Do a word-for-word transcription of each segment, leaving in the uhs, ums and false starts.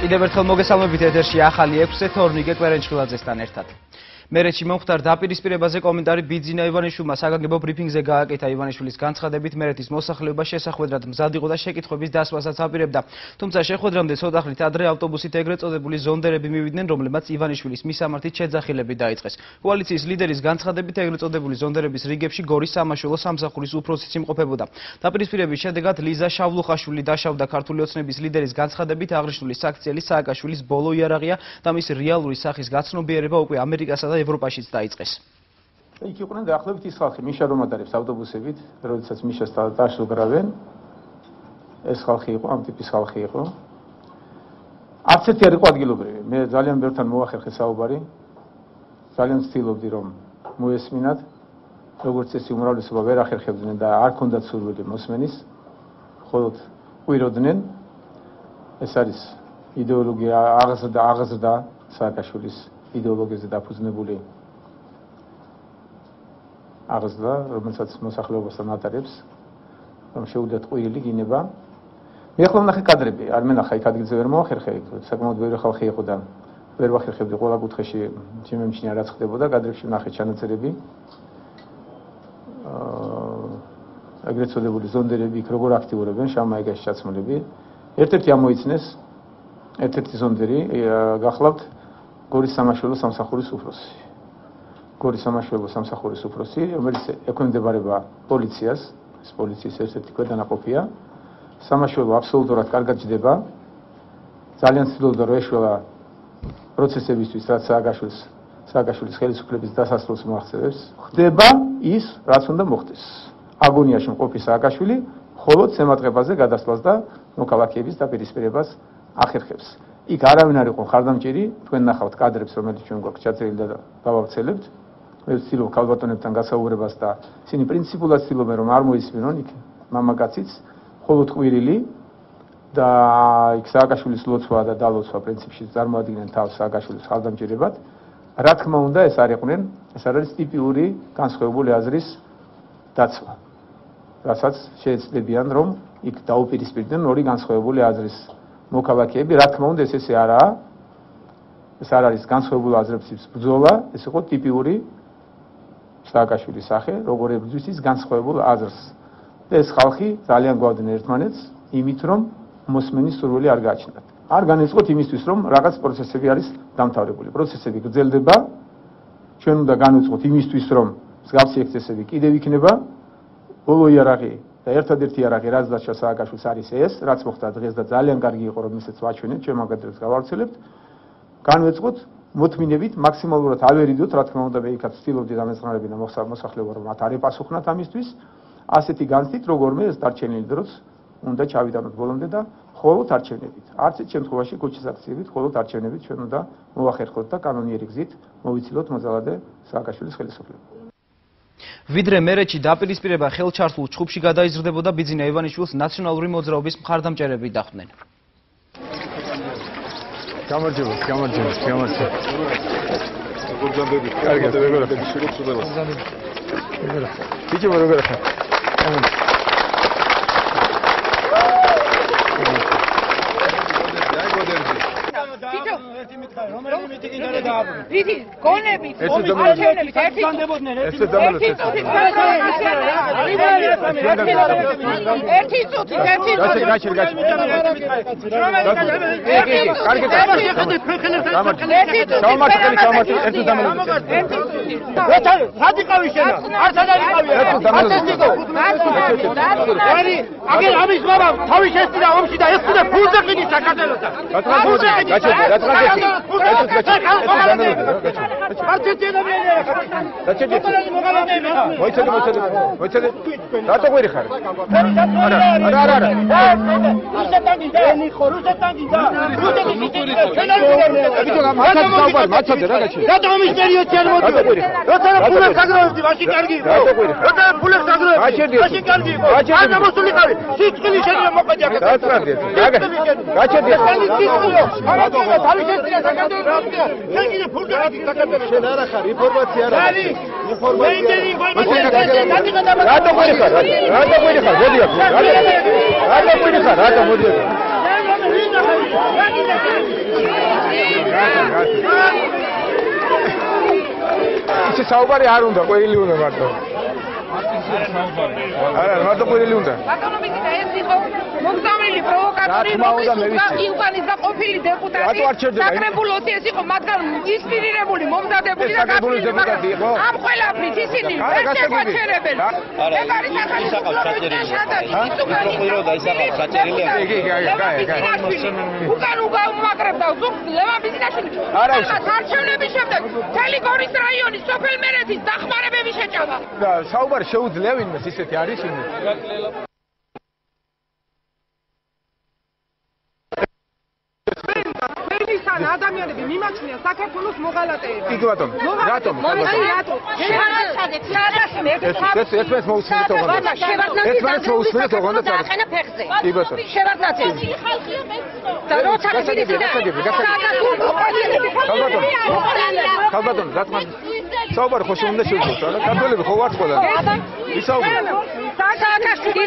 კიდევ ერთხელ მოგესალმებით ეთერში ახალი ექვსზე თორნიკე კვერენჩხილაძესთან ერთად. მერეთში მომხდარ დაპირისპირებაზე კომენტარი ბიძინა ივანიშვილმა საგანგებო ბრიფინგზე გააკეთა. ივანიშვილის განცხადებით მერეთის მოსახლეობა შესახვედრად მზად იყო და შეკითხვების დასვასაც აპირებდა. თუმცა შეხვედრამდე ცოტა ხნით ადრე ავტობუსით ეგრეთ წოდებული ზონდერები მივიდნენ, რომლებმაც ივანიშვილის მისამართით შეძახილები დაიწყეს. კოალიციის ლიდერის განცხადებით ეგრეთ წოდებული ზონდერების რიგებში გორის სამაშველო სამსახურის უფროსიც იმყოფებოდა. დაპირისპირების შედეგად ლიზა შავლუხაშვილი დაშავდა. ქართული ოცნების ლიდერის განცხადებით აღნიშნული საქციელი სააკაშვილის ბოლო იარაღია და მისი რეალური სახის გაცნობიერება უკვე ამერიკასა და ევროპაშიც დაიწყეს. იქ იყვნენ დაახლოებით ის ხალხი, მიშა რომ ადარებს ავტობუსებით, როდესაც მიშას დაშლგრავენ. ეს ხალხი იყო, ამ ტიპის ხალხი იყო. არც ერთი არ იყო ადგილობრივი. მე ძალიან ბევრთან მოახერხე საუბარი. ძალიან ვცდილობდი რომ მოესმინათ, როგორც წესი უმრავლესობა ვერ ახერხებდნენ და არ ქონდათ სურვილი მოსმენის, მხოლოდ ყვიროდნენ. ეს არის იდეოლოგია აღზრდა აღზრდა სააკაშვილის იდეოლოგიაზე დაფუძნებული აღზრდა, რომელსაც მოსახლეობასთან ატარებს, რომ შეუძლიათ ყვირილი გინება. მე ახლა ვნახე კადრები, არ მენახა იქ ადგილზე ვერ მოახერხე, საკმაოდ ბევრი ხალხი იყო და ვერ ვახერხებდი ყველა კუთხეში შემემჩნია რაც ხდებოდა, კადრებში ვნახე ჩანაწერები. აა ეგრეთ წოდებული ზონდერები იქ როგორ აქტიურებენ შამაიგაში ჩაცმულები. ერთ-ერთი ამოიცნეს, ერთ-ერთი ზონდერი გახლავთ გორის სამაშველო სამსახურის უფროსი. გორის სამაშველო სამსახურის უფროსი, რომელიც ექვემდებარება პოლიციას, ეს პოლიციის ერთ-ერთი ქვედანაყოფია. სამაშველო აბსოლუტურად კარგად ჯდება. ძალიან ცდილობდა რომ ეშველა პროცესებისთვის, რაც სააკაშვილის სააკაშვილის ხელისუფლების დასასრულს მოაღწევს. ხდება ის, რაც უნდა მოხდეს. აგონიაში მყოფი სააკაშვილი მხოლოდ ზემატყებაზე გადასვლას და მოქალაქეების დაპირისპირებას ახერხებს. იქ არავინ არ იყო ხარდამჭერი, თქვენ ნახავთ კადრებს, რომელიც ჩვენ გვაქვს ჩაწერილი და დავავრცელებთ. მე ვცდილობ ქალბატონებთან გასაუბრებას და ისინი პრინციპულად ცდილობენ რომ არ მოისმინონ იქ მამაკაციც, მხოლოდ ყვირილი და იქ სააკაშვილის ლოცვა და დალოცვა პრინციპში წარმოადგენენ თავს სააკაშვილის ხარდამჭერებად. რა თქმა უნდა, ეს არ იყვნენ, ეს არის ტიპიური განსხვავებული აზრის დაცვა. რასაც შეეცდებიან რომ იქ დაუპირისპირდნენ ორი განსხვავებული აზრის მოქალაქეები, რა თქმა უნდა ეს ესე არაა. ეს არ არის განსხვავებულ აზრების ბრძოლა, ეს იყო ტიპიური სააკაშვილის სახე, როგორ ებრძვის ის განსხვავებულ აზრს. და ეს ხალხი ძალიან გვავდნენ ერთმანეთს, იმით რომ მოსმენის სურვილი არ გააჩნდათ. არ განეწყოთ იმისთვის, რომ რაღაც პროცესები არის დამთავრებული. პროცესები გრძელდება. ჩვენ უნდა განვიწყოთ იმისთვის, რომ მსგავსი ექსცესები კიდევ იქნება. ბოლო იარაღი და ერთადერთი იარაღი, რაც დარჩა სააკაშვილს არის ეს, რაც მოხდა დღეს და ძალიან კარგი იყო რომ ისეც ვაჩვენეთ, ჩვენ მაგადრებს გავავრცელებთ. განვეწყოთ მოთმინებით მაქსიმალურად ავერიდოთ, რა თქმა უნდა, მე იქაც ვცდილობდი დამეწყნარები და მოსახლეობა რომ მათ არ ეპასუხნათ ამისთვის. ასეთი განცდით, როგორმე ეს დარჩენილი დროს უნდა ჩავიტანოთ ბოლომდე და მხოლოდ არჩევნებით. არც ერთ შემთხვევაში ქუჩის აქციებით, მხოლოდ არჩევნებით ჩვენ უნდა მოახერხოთ და კანონიერი გზით მოვიცილოთ მოძალადე სააკაშვილის ხელისუფლება. ვიდრე მერეთში დაპირისპირება ხელჩართულ ჩხუბში გადაიზრდებოდა, ბიძინა ივანიშვილს ნაციონალური მოძრაობის მხარდამჭერები დახვდნენ. გამარჯობა, გამარჯობა, გამარჯობა. როგორ ჯანდები? კარგად, როგორ ხარ? შეგო წოდებას. ბიჭო, როგორ ხარ? დიდი გონებით ომი არჩევნებით ერთი დამდებოდნენ ერთი წუთი ერთი წუთი ერთი წუთი გაჩერ გაჩერ რადიკავი შენა არც არ არიყავი არის აგერ ამის მამამ თავი შეესწირა ომში და ეს კიდე ფულზე ყიდის საქართველოსთან ფულზე გაჩერ გაჩერ მოიცადე მოიცადე მოიცადე რატო ყვირი ხარ? არა არა არა რუსეთანი და რუსეთანი და რუსეთი ვიდეო მაცადე საუბარი მაცადე რა გაჩერდა რატო ამის პერიოდში არ მოდი როცა ფულებს აგროვებდი მაშინ კარგი იყო როცა ფულებს აგროვებდი მაშინ კარგი იყო არ გამოსულიყავი სიცხილი შეიძლება მოყედი აქ გაჭრდი გაჭრდი რატო თავის ეს საკადრო შენ კიდე ფულზე საკადრო შენ არა ხარ ინფორმაცია არა ინფორმაცია რატო ყვირი ხარ რატო ყვირი ხარ მოდი აქ რატო ყვირი ხარ რატო მოდი აქ ისე საუბარი არ უნდა, ყვირილი უნდა მარტო. არა, მარტო ყვირილი უნდა. ბატონო მიკითა ეს იყო მომგზავრილი პროვოკატორი, იუგანის და ყოფილი დეპუტატი. საკრებულოსი ეს იყო მათგან ინსპირირებული, მომზადებული და საკრებულოს დეპუტატი იყო. ამ ყველაფრით ისინი ვერ შეგვაჩერებენ. არა, ისაყავს საჭერილი. მიკროფონი და ისაყავს საჭერილი. იგი, იგი, აი, აი. უკან უკამაკრებდა ზუგ ლევან ბიზნესში. არა, არჩევნების შემდეგ მთელი გორის რაიონის სოფელ მერეთის დახმარებები შეჭამა. და საუბარი შეუძლია ვინმეს ისეთი არის იმე. მერისთან ადამიანები მიმაჩნია საქართველოს მოღალატეები. იგი ბატონო, რატომ? აი რატო? შევარდნადეთ, სადასმე ეს ერთმანეთს მოусმინეთ ოღონდ. ერთმანეთს მოусმინეთ ოღონდ არის. აყენა ფეხზე. კი ბატონო. შევარდნადეთ. ხალხია მე. და როცა გიძიდა. ხალბატონო, რა თქმა უნდა. საუბარი ხო შეუნდა შევძლოთ, რა? ქართველები ხო ვართ ყველა? ისაუბრო. სააკაშვილი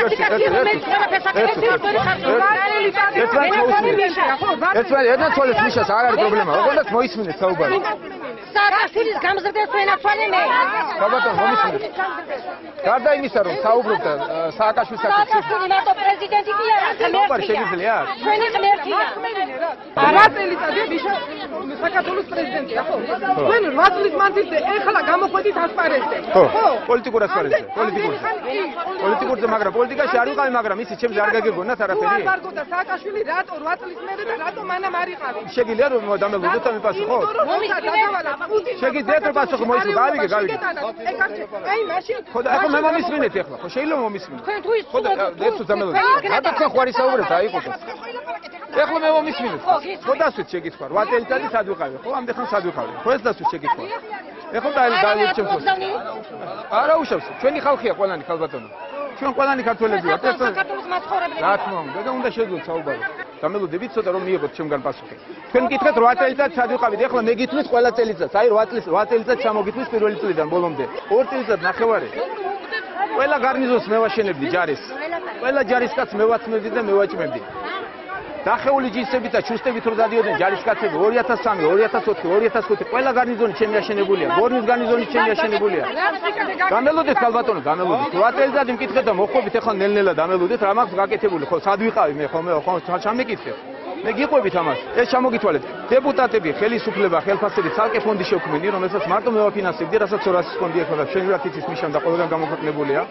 ერთმანეთს თვალის მიშას არ არის პრობლემა. ოღონდ მოისმინეთ საუბარი. სააკაშვილის გამზრდელს ვენაცვალე მე. ხალბატონო, მომისმინეთ. გარდა იმისა, რომ საუბრობთ სააკაშვილის საკითხზე. სააკაშვილი მარტო პრეზიდენტი კი არა, საუბარი შეგიძლია? ჩვენი ღმერთია. რა წელიწადია ვიშა საქართველოს პრეზიდენტია, ხო? ჩვენ რვა წლის მანძილზე ეხლა გამოხვედით ასპარეზზე. ხო, პოლიტიკურ ასპარეზზე, პოლიტიკურ. პოლიტიკურზე, მაგრამ პოლიტიკაში არ ვიყავი, მაგრამ ისი ჩემს არ გაგეგონათ არაფერი. ვარგო და სააკაშვილი რატო რვა წლის მერე და რატო მანამ არ იყავი? შეგიძლია რომ დამელოდოთ ამ პასუხოთ? შეგიძლიათ რომ პასუხი მოისმინოთ, გავიგე, გავიგე. აი მაშინ ხო და ახლა მე მომისმინეთ ახლა, ხო შეიძლება მომისმინოთ. თქვენ თუ ის ხო და ერთო დამელოდოთ. რატო თქვენ ხوارი საუბრობთ, აიყოთ. ეხლა მე მომისმინეთ. ხო დასვით შეკითხვა. რვა წელიწადი სად ვიყავი? ხო, ამდენ ხან სად ვიყავი? ხო ეს დასვით შეკითხვა. ეხლა დაიჭერთ. არა უშავს, ჩვენი ხალხია ყველანი ხალბატონო. ჩვენ ყველანი ქართველები ვართ. საქართველოს მაცხოვრებლები. რა თქმა უნდა, და უნდა შეძლოთ საუბარი. დამელოდებით ცოტა რომ მიიღოთ ჩემგან პასუხი. თქვენ გითხრათ რვა წელიწად სად ვიყავით? ეხლა მე გითხრით ყველა წელიწადს. აი რვა წლის რვა წელიწად ჩამოგითხრით პირველი წლიდან ბოლომდე. ორ წელიწად ნახევარი. ყველა გარნიზონს მევაშენებდი ჯარის. ყველა ჯარისკაცს მევაცმევდი და მევაჭმევდი. დახეული ჯინსებით და ჩუსტებით რომ დადიოდნენ ჯარისკაცები ორი ათას სამი, ორი ათას ოთხი, ორი ათას ხუთი ყველა გარნიზონი ჩემი აშენებულია. გორნის გარნიზონი ჩემი აშენებულია. დამელოდეთ ხალბატონო, დამელოდეთ. რვა წელიწად იმკითხეთ და მოხვებით ახლა ნელ-ნელა დამელოდეთ, რა მაქვს გაკეთებული. ხო, სად ვიყავი მე ხოლმე, ხო, ჩამეკითხეთ. მე გიყვებით ამას. ეს ჩამოგითვალეთ. დეპუტატები, ხელისუფლება, ხელფასები ცალკე ფონდი შევქმნილი, რომელსაც მარტო მე ვაფინანსებდი, რასაც ორასი ფონდი ეხლა ჩვენი რა თითის ნიშან და ყველგან გამოქვეყნებულია.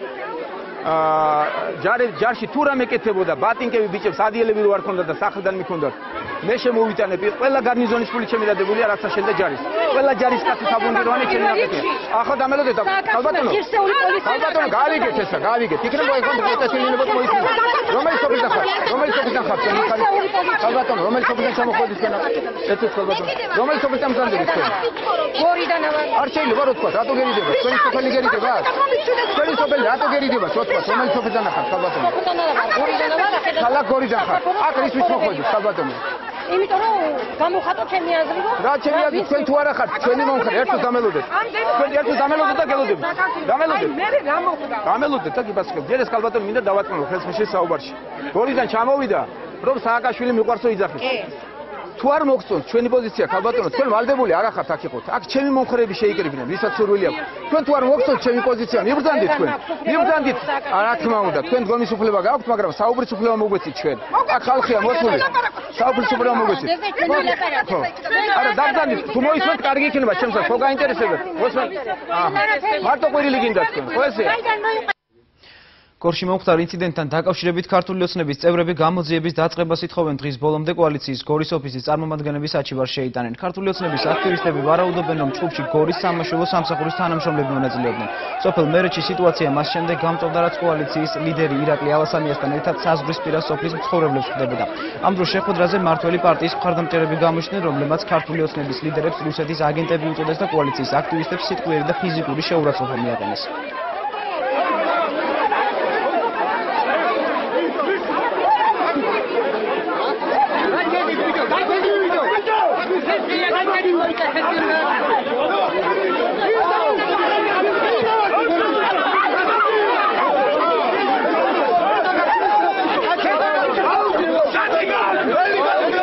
აა ჯარი ჯარში თუ რამე კეთებოდა ბატინკები ბიჭებს ადიელები რო არ ქონდა და სახლიდან მიქონდათ მე შემოვიტანები ყველა გარნიზონის ფული ჩემი დადებულია რაცა შენდა ჯარის ყველა ჯარის კაცი საბუნდიროვანი ჩემი აკეთე ახლა დამელოდეთ ხალბატონო ხალბატონო გავიგეთ ესა გავიგეთ იქნება ეს კონტ პროტესტინებოთ მოიწვია რომელი სოფლიდან ხარ რომელი სოფლიდან ხარ ჩემი ხარ ხალბატონო რომელი სოფლიდან ჩამოხვედი თქვენ ეს ხალბატონო რომელი სოფლიდან მზადდებით თქვენ გორიდან არ შეიძლება რო თქვა რატო გერიდება თქვენი სოფელი გერიდება თქვენი სოფელი რატო გერიდება რომელი სოფლიდან ხარ ხალბატონო ქალაქ გორიდან ხარ აქ ის ვის მოხვედი ხალბატონო იმიტომ რომ გამოხატო ჩემი აზრი რომ რა ჩემი აზრი თქვენ თუ არა ხართ ჩვენი მომხრე ერთო დამელოდეთ თქვენ ერთო დამელოდეთ და გელოდებით დამელოდეთ მე რა მოხდა დამელოდეთ და გიბასკებ ჯერ ეს ხალბატონო მინდა დავატყნო ხელსმიშის საუბარში გორიდან ჩამოვიდა რომ სააკაშვილი მიყვარსო იძახის თუ არ მოგწონთ ჩვენი პოზიცია ხალბატონო თქვენ ვალდებული არ ახართ აქ იყოთ აქ ჩემი მომხრეები შეიკრიბნენ ვისაც სურვილი აქვს თქვენ თუ არ მოგწონთ ჩემი პოზიცია მიბრძანდით თქვენ მიბრძანდით რა თქმა უნდა თქვენ გონის უფლება გაქვთ მაგრამ საუბრის უფლება მოგვეცით ჩვენ აქ ხალხია მოწმული საუბრის უფლება მოგვეცით არა დაბრძანდით თუ მოისმენთ კარგი იქნება ჩემსაც ხო გაინტერესებათ მოსმენ მარტო ყვირილი გინდა თქვენ ხო ესე გორში მომხდარ ინციდენტთან დაკავშირებით ქართული ოცნების წევრები გამოძიების დაწყებას ითხოვენ დღის ბოლომდე კოალიციის გორის ოფისის წარმომადგენლების საჩივარს შეიტანენ. ქართული ოცნების აქტივისტები ვარაუდობენ, რომ ჯგუფში გორის სამაშველო სამსახურის თანამშრომლები მონაწილეობდნენ. სოფელ მერეთში სიტუაცია მას შემდეგ გამწვავდა, რაც კოალიციის ლიდერი ირაკლი ალასანიასთან ერთად საზღვრისპირა სოფლის მცხოვრებლებს ხვდებოდა. ამ დროს შეხვედრაზე მართველი პარტიის მხარდამჭერები გამოჩნდნენ, რომლებმაც ქართული ოცნების ლიდერებს რუსეთის აგენტები უწოდეს და კოალიციის აქტივისტებს სიტყვიერი და ფიზიკური შეურაცხყოფა მიაყენეს. Shut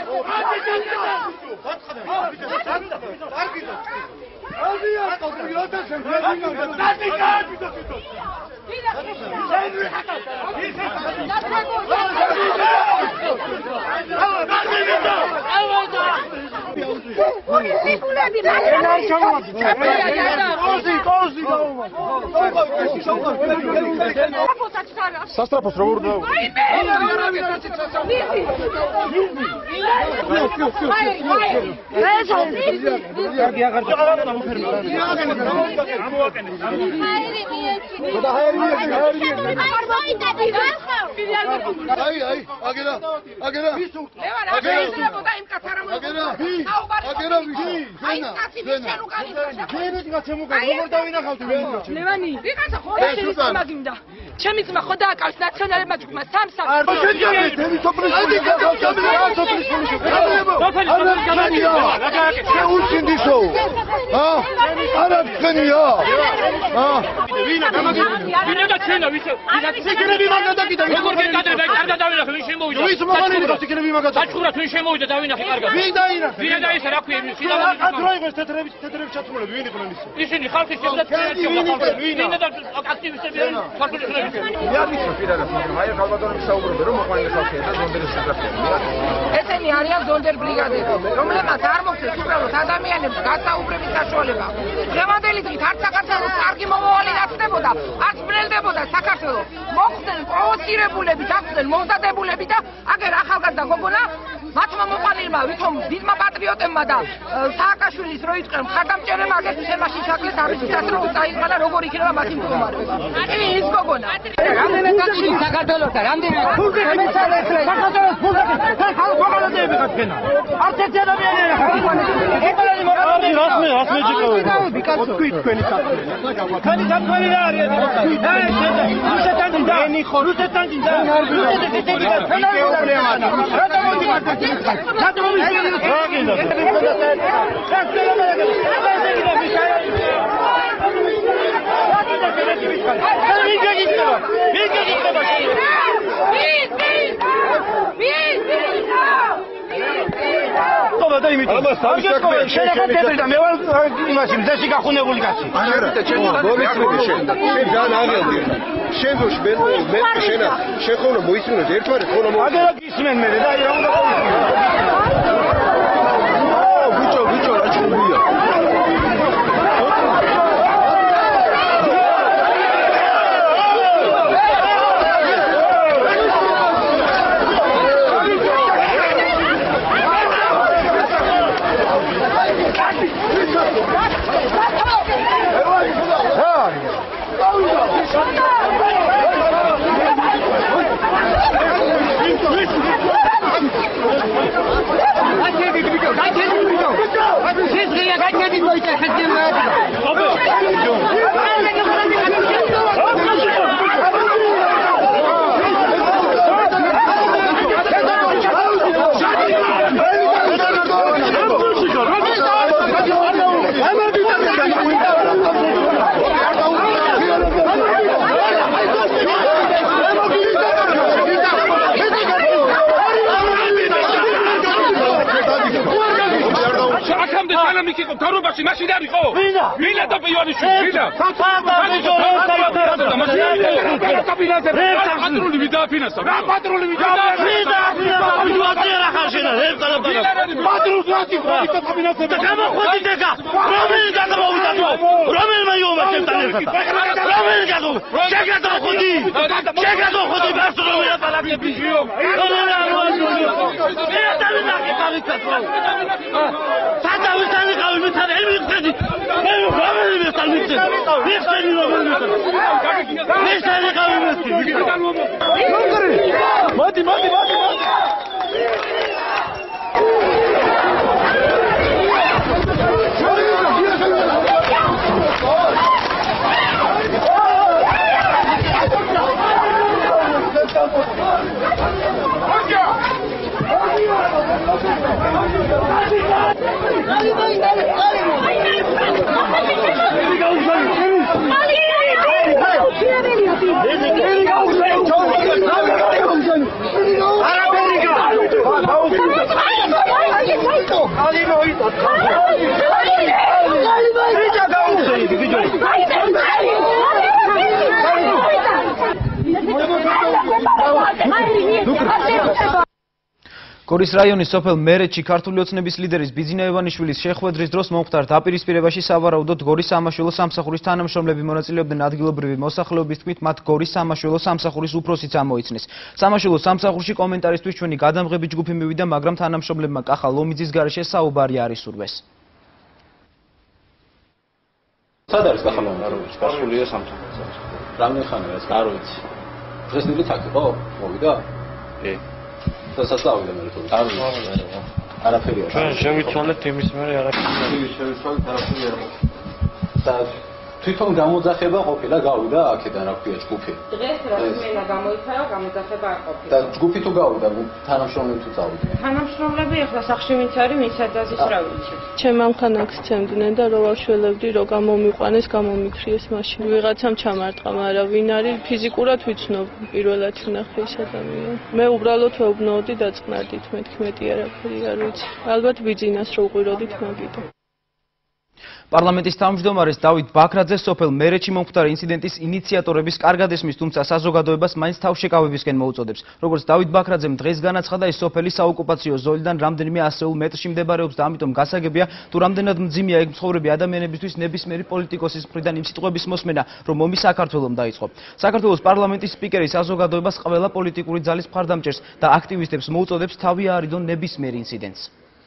სასტრაფოს როგორ და აი აი აგერა აგერა აგერა იმ კაცარა აგერა აგერა ვიში ზენა ზენა ზენა შემოგა როგორ დავინახავთ ლევანი ვიღაცა ხოდა შეიძლება მაგინდა ჩემი ძმა ხოდა აკავს ნაციონალებმა ჯგუფმა სამსამ შეულჩინდისო არა თქვენია ვინა ვინა და ჩვენა ვისო სიკრები მაგა დაკიდა როგორ გეკადრება კარგად დავინახე ვინ შემოვიდა ვის მოყოლილი და სიკრები მაგა საჩხურად ვინ შემოვიდა დავინახე კარგად ვინ დაინახე ვინ დაისა რა ქვია ვინ სიდავა აკრა იღეს თეთრების თეთრების ჩაცმულები ვინ იყვნენ ისე ისინი ხალხის შეხვდა ვინა და აქტივისტები არიან ხალხის შეხვდები მე ამისო პირადად მაგრამ აი ხალბატონები საუბრობენ რომ მოყვანილი ხალხია და ზონდერის საქართველოს ესენი არიან ზონდერ ბრიგადები რომლებმაც არ მოხდეს უბრალოდ ადამიანებს გასაუბრების საშუალება დღევანდელი დღით არც საქართველოს კარგი მომავალი დაწდებოდა არც ბრელდებოდა საქართველოს მოხდნენ პროვოცირებულები დახვდნენ მომზადებულები და აგერ ახალგაზრდა გოგონა მათმა მოყალილმა ვითომ დიდმა პატრიოტებმა და სააკაშვილის რო იწყენ მხარდამჭერებმა აგერ თემაში ჩაკლეს არის სასწრაფო წაიწყალა როგორ იქნება მათი მდგომარეობა აი ის გოგონა რამდენი კაცი საქართველოს და რამდენი საქართველოს ფულდაკი ხალხობალოდები გასგენა არც ერთი ადამიანი არ ეხლა მოყოლები რასმე რასმე ჯიკავი თქვი თქვენი საქმე ქანი საქმე რა არის აი შედა რუსეთთან და ენი ხო რუსეთთან და რუსეთთან და პრობლემა რა დამოდი რატომ ისინი რაგინდა ამას თავის საქმე შეიძლება და მე ვარ იმაში მზეში გახუნებული კაცი არა ჩემი გოლიცები შენ შენ ძალიან აღელდი შენ დოშ მე მე შენა შენ ხოლმე მოიწუნეთ ერთვარეს ხოლმე აგერა გისმენ მე და აი რა უნდა ო ბიჭო ბიჭო რა ჩუბია თორობაში მაშინ არ იყო ვინა ვინა და პიონიშვილი ვინა კაბინეტზე პატრული ვიდააფინანსა რა პატრული ვიდააფინანსა ვიდააფინანსა რა ხაშენა ეს პატრული რატი კაბინეტზე და გამოხდი დეკა რომელი გადმოვიდა რომელმა იომა შევტანე რომელი გადო შეგადო ხოდი შეგადო ხოდი ბასო რომელი პალატები იო რომელი არ დავინახე კაბინეტზე სადავისანი ყავი მითარ ემიხვედი მე რომელი მეთალმიცე ვიხსენი რომელი მეთალმიცე ყავი მეთი მოდი მოდი მოდი Ara გორის რაიონის სოფელ მერეთში ქართული ოცნების ლიდერის ბიძინა ივანიშვილის შეხვედრის დროს მომხდარ დაპირისპირებაში სავარაუდოდ გორის სამაშველო სამსახურის თანამშრომლები მონაწილეობდნენ. ადგილობრივი მოსახლეობის თქმით, მათ გორის სამაშველო სამსახურის უფროსიც ამოიცნეს. სამაშველო სამსახურში კომენტარისთვის ჩვენი გადამღები ჯგუფი მივიდა, მაგრამ თანამშრომლებმა კახა ლომიძის გარეშე საუბარი არ ისურვეს. სად არის კახა ლომიძი? გასულია სამსახურში. რამდენი ხანია ეს? არ ვიცი. დღესნილი თაკი ხო? მოვიდა? ე სასწაულიდან მე თვითონ არ ვიცი. არაფერი არ. ჩვენ შევიცვალეთ იმის მერე არაფერი. შევიცვალეთ არაფერი არ. და თვითონ გამოძახება ყოფილა გავიდა აქედან რა ქვია ჯგუფი. დღეს რასმენა გამოიჩარო, გამოძახება არ ყოფილა. და ჯგუფი თუ გავიდა, თანამშრომლები თუ წავიდა. თანამშრომლები ახლა სახში ვინც არის, ვინც ადაზის რა ვიცი. ჩემ ამხან აქცემდნენ და რო ვაშველებდი, რომ გამომიყვანეს, გამომიქრიეს მაშინ. ვიღაცამ ჩამარტყა, მაგრამ ვინ არის ფიზიკურად ვიცნობ, პირველად ვნახე ეს ადამიანი. მე უბრალოდ ვეუბნოდი და წყნარდით, მეთქი მეტი არაფერი არ ვიცი. ალბათ ბიძინას რო უყიროდით მაგიტო. პარლამენტის თავმჯდომარეს დავით ბაქრაძე სოფელ მერეთში მომხდარი ინციდენტის ინიციატორების კარგად ესმის, თუმცა საზოგადოებას მაინც თავშეკავებისკენ მოუწოდებს. როგორც დავით ბაქრაძემ დღეს განაცხადა, ეს სოფელი საოკუპაციო ზოლიდან რამდენიმე ასეულ მეტრში მდებარეობს და ამიტომ გასაგებია, თუ რამდენად მძიმეა ეგ მცხოვრები ადამიანებისთვის ნებისმიერი პოლიტიკოსის მხრიდან იმ სიტყვების მოსმენა, რომ ომი საქართველომ დაიწყო. საქართველოს პარლამენტის სპიკერი საზოგადოებას ყველა პოლიტიკური ძალის მხარდამჭერს და აქტივისტებს მოუწოდებს თავი აარიდონ ნებისმიერ ინციდენტს.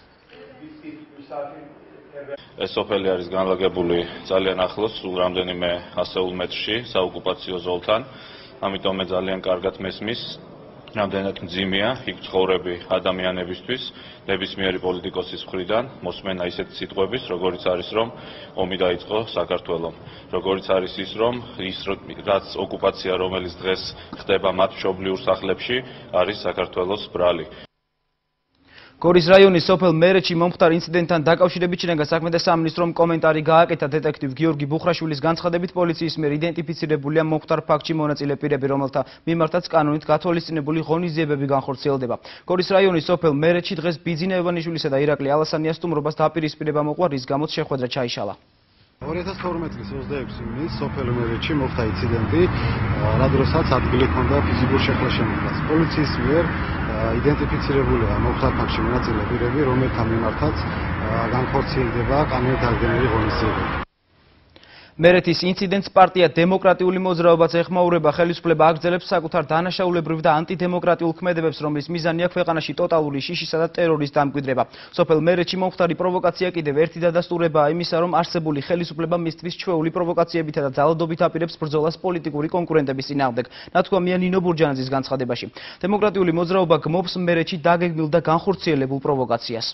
ეს სოფელი არის განლაგებული ძალიან ახლოს, სულ რამდენიმე ასეულ მეტრში საოკუპაციო ზოლთან, ამიტომ მე ძალიან კარგად მესმის, რამდენად მძიმეა იქ ცხოვრები ადამიანებისთვის ნებისმიერი პოლიტიკოსის მხრიდან მოსმენა ისეთ სიტყვების, როგორიც არის რომ ომი დაიწყო საქართველომ, როგორიც არის ის რომ ის რაც ოკუპაცია რომელიც დღეს ხდება მათ მშობლიურ სახლებში არის საქართველოს ბრალი. გორის რაიონის სოფელ მერეთში მომხდარ ინციდენტთან დაკავშირებით შინაგან საქმეთა სამინისტრომ კომენტარი გააკეთა. დეტექტივ გიორგი ბუხრაშვილის განცხადებით, პოლიციის მიერ იდენტიფიცირებულია მომხდარ ფაქტში მონაწილე პირები, რომელთა მიმართაც კანონით გათვალისწინებული ღონისძიებები განხორციელდება. გორის რაიონის სოფელ მერეთში დღეს ბიძინა ივანიშვილისა და ირაკლი ალასანიას სტუმრობას დაპირისპირება მოყვა, რის გამოც შეხვედრა ჩაიშალა. ორი ათას თორმეტი წლის ოცდაექვსი ივნისს სოფელ მერეთში მოხდა ინციდენტი, რა დროსაც ადგილი ჰქონდა ფიზიკურ შეხლა-შემოხლას. პოლიციის მიერ იდენტიფიცირებულია მომხდარ ფაქტში მონაწილე პირები, რომელთა მიმართაც განხორციელდება კანონით დადგენილი ღონისძიებები. მერეთის ინციდენტს პარტია დემოკრატიული მოძრაობაც ეხმაურება. ხელისუფლება აგრძელებს საკუთარ დანაშაულებრივ და ანტიდემოკრატიულ ქმედებებს, რომლის მიზანია ქვეყანაში ტოტალური შიშისა და ტერორის დამკვიდრება. სოფელ მერეთში მომხდარი პროვოკაცია კიდევ ერთი დადასტურებაა იმისა, რომ არსებული ხელისუფლება მისთვის ჩვეული პროვოკაციებითა და ძალადობით აპირებს ბრძოლას პოლიტიკური კონკურენტების წინააღმდეგ. ნათქვამია ნინო ბურჯანაძის განცხადებაში. დემოკრატიული მოძრაობა გმობს მერეთში დაგეგმილ და განხორციელებულ პროვოკაციას.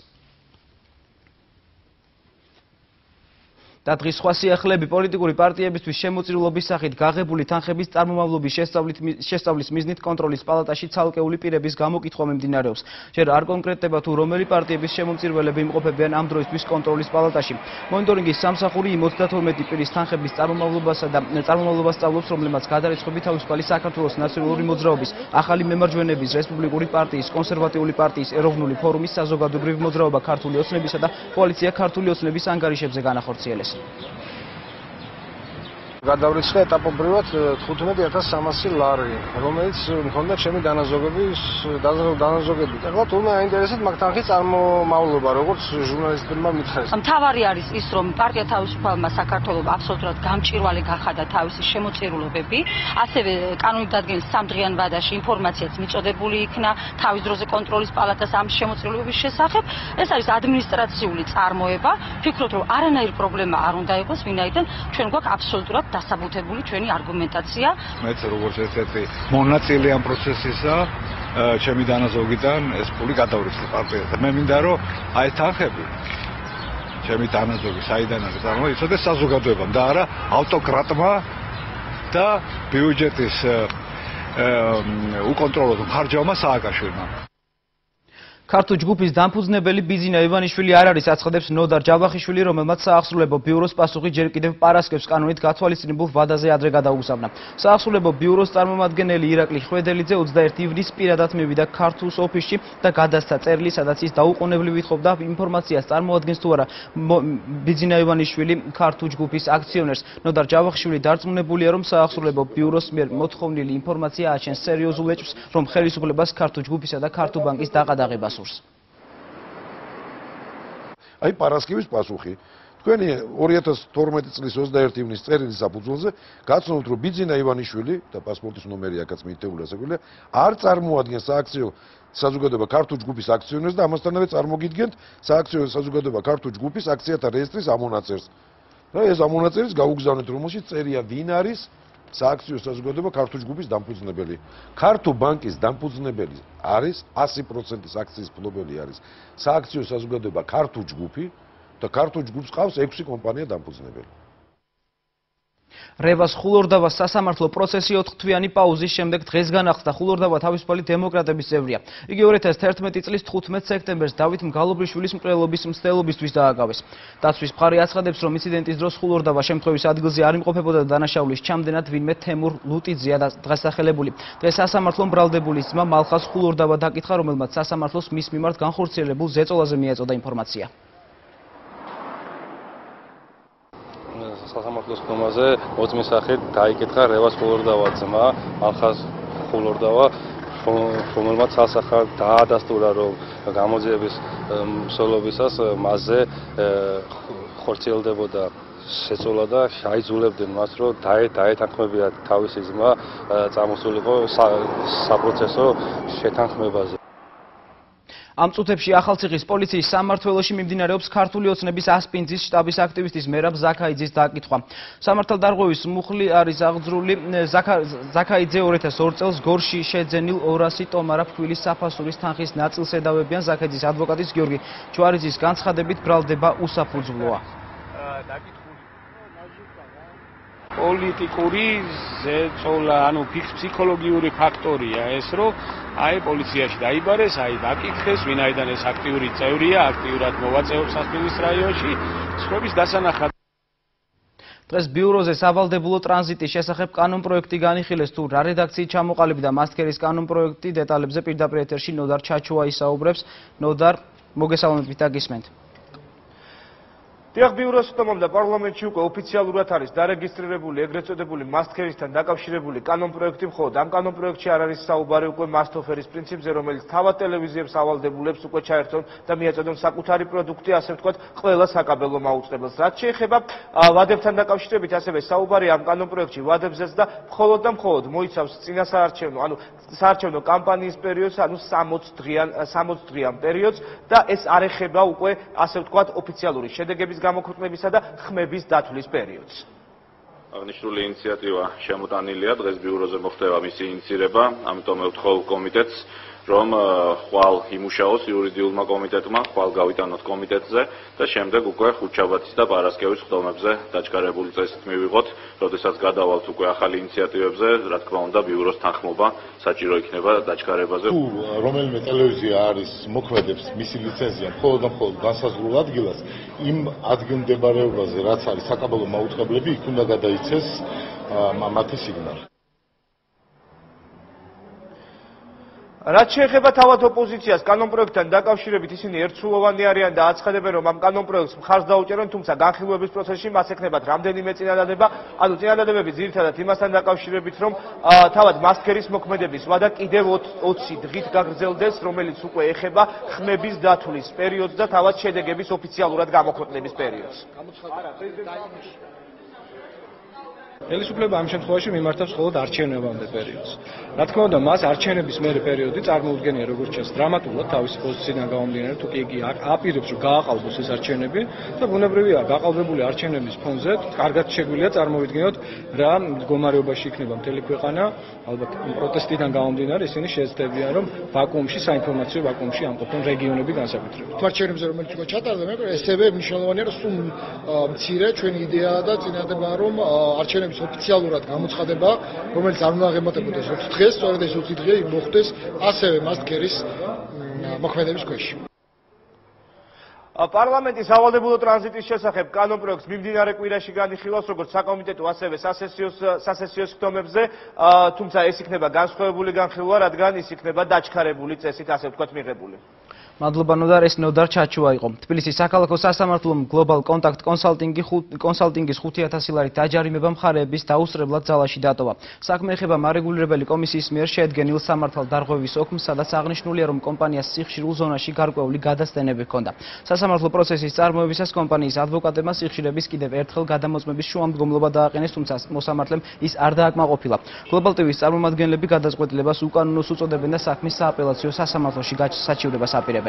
და დღის სხვა სიახლეები პოლიტიკური პარტიებისთვის შემოწირულობის სახით გაღებული თანხების წარმომავლობის შესწავლის მიზნით კონტროლის პალატაში ცალკეული პირების გამოკითხვა მიმდინარეობს. ჯერ არ კონკრეტდება თუ რომელი პარტიების შემომწირულები იმყოფებიან ამ დროისთვის კონტროლის პალატაში. მონიტორინგის სამსახური იმ ოცდათორმეტი პირის თანხების წარმომავლობასა და წარმომავლობას სწავლობს, რომლებმაც გადარიცხვები თავისუფალი საქართველოს ნაციონალური მოძრაობის, ახალი მემარჯვენების, რესპუბლიკური პარტიის, კონსერვატიული პარტიის, ეროვნული ფორუმის, საზოგადოებრივი მოძრაობა ქართული ოცნებისა და კოალიცია ქართული ოცნების ანგარიშებზე განახორციელეს. გადავრიცხე ეტაპობრივად თხუთმეტი ათას სამასი ლარი, რომელიც მქონდა ჩემი დანაზოგების დანაზოგებით. ეხლა თურმე აინტერესებს მაგ თანხის წარმომავლობა, როგორც ჟურნალისტებმა მითხრეს. მთავარი არის ის, რომ პარტია თავისუფალმა საქართველოს აბსოლუტურად გამჭვირვალე გახადა თავისი შემოწირულობები, ასევე კანონით დადგენილ სამდღიან ვადაში ინფორმაციაც მიწოდებული იქნა თავის დროზე კონტროლის პალატას ამ შემოწირულობების შესახებ. ეს არის ადმინისტრაციული წარმოება. ვფიქრობ, რომ არანაირი პრობლემა არ უნდა იყოს, ვინაიდან ჩვენ გვაქვს აბსოლუტურად დასაბუთებული ჩვენი არგუმენტაცია. მეც როგორც ერთ-ერთი მონაწილე ამ პროცესისა, ჩემი დანაზოგიდან ეს ფული გადავრიცხე პარტიაზე. მე მინდა რომ აი ეს თანხები ჩემი დანაზოგი საიდან არის წარმოიცოდეს საზოგადოებამ და არა ავტოკრატმა და ბიუჯეტის უკონტროლო მხარჯავმა სააკაშვილმა. ქართულ ჯგუფის დამფუძნებელი ბიძინა ივანიშვილი არ არის, აცხადებს ნოდარ ჯავახიშვილი, რომელმაც საახსრულებო ბიუროს პასუხი ჯერ კიდევ პარასკევს კანონით გათვალისწინებულ ვადაზე ადრე გადაუგზავნა. საახსრულებო ბიუროს წარმომადგენელი ირაკლი ხვედელიძე ოცდაერთი ივნისს პირადად მივიდა ქართულს ოფისში და გადასცა წერილი, სადაც ის დაუყოვნებლივ ითხოვდა ინფორმაციას წარმოადგენს თუ არა ბიძინა ივანიშვილი ქართულ ჯგუფის აქციონერს. ნოდარ ჯავახიშვილი დარწმუნებულია, რომ საახსრულებო ბიუროს მიერ მოთხოვნილი ინფორმაცია აჩენს სერიოზულ ეჭვს, რომ ხელისუფლებას ქართულ ჯგუფისა და ქართულ ბანკის დაყადაღება სურს. აი პარასკევის პასუხი. თქვენი ორი ათას თორმეტი წლის ოცდაერთი ივნისის წერილის საფუძველზე გაცნობთ, რომ ბიძინა ივანიშვილი და პასპორტის ნომერი აქაც მიითეული ასეულია, არ წარმოადგენს სააქციო საზოგადოება ქართულ ჯგუფის აქციონერს და ამასთანავე წარმოგიდგენთ სააქციო საზოგადოება ქართულ ჯგუფის აქციათა რეესტრის ამონაწერს. და ეს ამონაწერის გაუგზავნეთ, რომელშიც წერია ვინ არის სააქციო საზოგადოება ქართულ ჯგუფის დამფუძნებელი. ქართულ ბანკის დამფუძნებელი არის ასი პროცენტის აქციის მფლობელი არის სააქციო საზოგადოება ქართულ ჯგუფი და ქართულ ჯგუფს ყავს ექვსი კომპანია დამფუძნებელი. რევას ხულორდავას სასამართლო პროცესი ოთხთვიანი პაუზის შემდეგ დღეს განახლდა. ხულორდავა თავისუფალი დემოკრატების წევრია. იგი ორი ათას თერთმეტი წლის თხუთმეტ სექტემბერს დავით მგალობრიშვილის მკვლელობის მცდელობისთვის დააკავეს. დაცვის მხარე აცხადებს, რომ ინციდენტის დროს ხულორდავა შემთხვევის ადგილზე არ იმყოფებოდა და დანაშაულის ჩამდენად ვინმე თემურ ლუტიძეა დასახელებული. დღეს სასამართლომ ბრალდებულის ძმა მალხაზ ხულორდავა დაკითხა, რომელმაც სასამართლოს მის მიმართ განხორციელებულ ზეწოლაზე მიაწოდა ინფორმაცია. სასამართლოს ხომაზე მოწმის სახით დაიკითხა რევას ხულორდავა ძმა მალხაზ ხულორდავა, რომელმაც სასახად დაადასტურა, რომ გამოძიების მსვლელობისას მასზე ხორციელდებოდა შეცვალა და შეაიძულებდნენ მას, რომ დაეთანხმებია თავისი ძმა წამოსულიყო საპროცესო შეთანხმებაზე. ამ წუთებში ახალციხის პოლიციის სამმართველოში მიმდინარეობს ქართული ოცნების ასპინძის შტაბის აქტივისტის მერაბ ზაქაიძის დაკითხვა. სამართალდარღვევის მუხლი არის აღძრული. ზაქაიძე ორი ათას ორ წელს გორში შეძენილ ორასი ტომარა ფქვილის საფასურის თანხის ნაწილს ედავებიან. ზაქაიძის ადვოკატის გიორგი ჩუარიძის განცხადებით, ბრალდება უსაფუძვლოა. პოლიტიკური ზეწოლა, ანუ ფსიქოლოგიური ფაქტორია ეს, რომ აი პოლიციაში დაიბარეს, აი დაკითხეს, ვინაიდან ეს აქტიური წევრია, აქტიურად მოვაწეობს სასპინძლის რაიონში, სხვების დასანახად. დღეს ბიუროზე სავალდებულო ტრანზიტის შესახებ კანონპროექტი განიხილეს. თუ რა რედაქციით ჩამოყალიბდა მასქერის კანონპროექტი, დეტალებზე პირდაპირ ეთერში ნოდარ ჩაჩუა ისაუბრებს. ნოდარ, მოგესალმებით და გისმენთ. დიახ, ბიუროს ხდომამ და პარლამენტში უკვე ოფიციალურად არის დარეგისტრირებული ეგრეთ წოდებული მასქერისთან დაკავშირებული კანონპროექტი, მხოლოდ ამ კანონპროექტში არ არის საუბარი უკვე მასტოფერის პრინციპზე, რომელიც თავად ტელევიზიებს ავალდებულებს უკვე ჩაერთონ და მიაწოდონ საკუთარი პროდუქტი, ასე ვთქვათ, ყველა საკაბელო მაუწყებელს. რაც შეეხება ვადებთან დაკავშირებით, ასევე საუბარია ამ კანონპროექტში ვადებზეც და მხოლოდ და მხოლოდ მოიცავს წინასაარჩევნო, ანუ საარჩევნო კამპანიის პერიოდს, ანუ სამოც დღიან პერიოდს და ეს არ ეხება უკვე, ასე ვთქვათ, ოფიციალური შედეგების გამოქვეყნებისა და ხმების დათვლის პერიოდს. აღნიშნული ინიციატივა შემოტანილია, დღეს ბიუროზე მოხდება მისი ინიცირება, ამიტომ ევთხოვ კომიტეტს, რომ ხვალ იმუშაოს იურიდიულმა კომიტეტმა, ხვალ გავიტანოთ კომიტეტზე და შემდეგ უკვე ხუთშაბათის და პარასკევის ხდომებზე დაჩქარებული წესით მივიღოთ, როდესაც გადავალთ უკვე ახალი ინიციატივებზე, რა თქმა უნდა, ბიუროს თანხმობა საჭირო იქნება დაჩქარებაზე. თუ რომელიმე ტელევიზია არის მოქმედებს მისი ლიცენზია მხოლოდ და მხოლოდ განსაზღვრულ ადგილას, იმ ადგილმდებარეობაზე, რაც არის საკაბელო მაუწყებლები, იქ უნდა გადაიცეს მათი სიგნალი. რაც შეეხება თავად ოპოზიციას კანონპროექტთან დაკავშირებით, ისინი ერთსულოვანი არიან და აცხადებენ, რომ ამ კანონპროექტს მხარს დაუჭერენ, თუმცა განხილვების პროცესში მას ექნებათ რამდენიმე წინადადება, ანუ წინადადებები ძირითადად იმასთან დაკავშირებით, რომ თავად მასქერის მოქმედების ვადა კიდევ ოცი დღით გაგრძელდეს, რომელიც უკვე ეხება ხმების დათვლის პერიოდს და თავად შედეგების ოფიციალურად გამოქვეყნების პერიოდს. ხელისუფლება ამ შემთხვევაში მიმართავს მხოლოდ არჩევნებამდე პერიოდს. რა თქმა უნდა, მას არჩევნების მერე პერიოდი წარმოუდგენია როგორც ჩანს დრამატულად თავისი პოზიციიდან გამომდინარე, თუ კი იგი აპირებს, რომ გააყალბოს ეს არჩევნები და ბუნებრივია, გაყალბებული არჩევნების ფონზე კარგად შეგვიძლია წარმოვიდგინოთ, რა მდგომარეობაში იქნება მთელი ქვეყანა, ალბათ პროტესტიდან გამომდინარე, ისინი შეეცდებიან, რომ ვაკუუმში, საინფორმაციო ვაკუუმში ამყოფენ რეგიონები განსაკუთრებით. თუ არჩევნებზე რომელიც უკვე ჩატარდა, მაგრამ ესევე მნიშვნელოვანია, რომ სულ მცირე ჩვენი იდეაა და წინადადება, რომ არჩევნები ოფიციალურად გამოცხადება, რომელიც არ უნდა აღემატებოდეს ოც დღეს, სწორედ ეს ოცი დღე მოხდეს ასევე მასქერის მოქმედების ქვეშ. პარლამენტის სავალდებულო ტრანზიტის შესახებ კანონპროექტს მიმდინარე კვირაში განიხილავს როგორც საკომიტეტო, ასევე სასესიო სხდომებზე, თუმცა ეს იქნება განსხვავებული განხილვა, რადგან ის იქნება დაჩქარებული წესით, ასე ვთქვათ, მიღებული. მადლობა ნოდარ, ეს ნოდარ ჩაჩუა იყო. თბილისის საქალაქო სასამართლომ გლობალ კონტაქტ კონსალტინგი კონსალტინგის ხუთი ათასი ლარით დაჯარიმება მხარეების დაუსწრებლად ძალაში დატოვა. საქმე ეხება მარეგულირებელი კომისიის მიერ შედგენილ სამართალ დარღვევის ოქმს, სადაც აღნიშნულია, რომ კომპანიას სიხშირულ ზონაში გარკვეული გადასტენები ჰქონდა. სასამართლო პროცესის წარმოებისას კომპანიის ადვოკატებმა სიხშირების კიდევ ერთხელ გადამოწმების შუამდგომლობა დააყენეს, თუმცა მოსამართლემ ის არ დააკმაყოფილა. გლობალ ტივის წარმომადგენლები გადაწყვეტილებას უკანონოს უწოდებენ და საქმის სააპელაციო სასამართლოში საჩივრებას აპირებენ.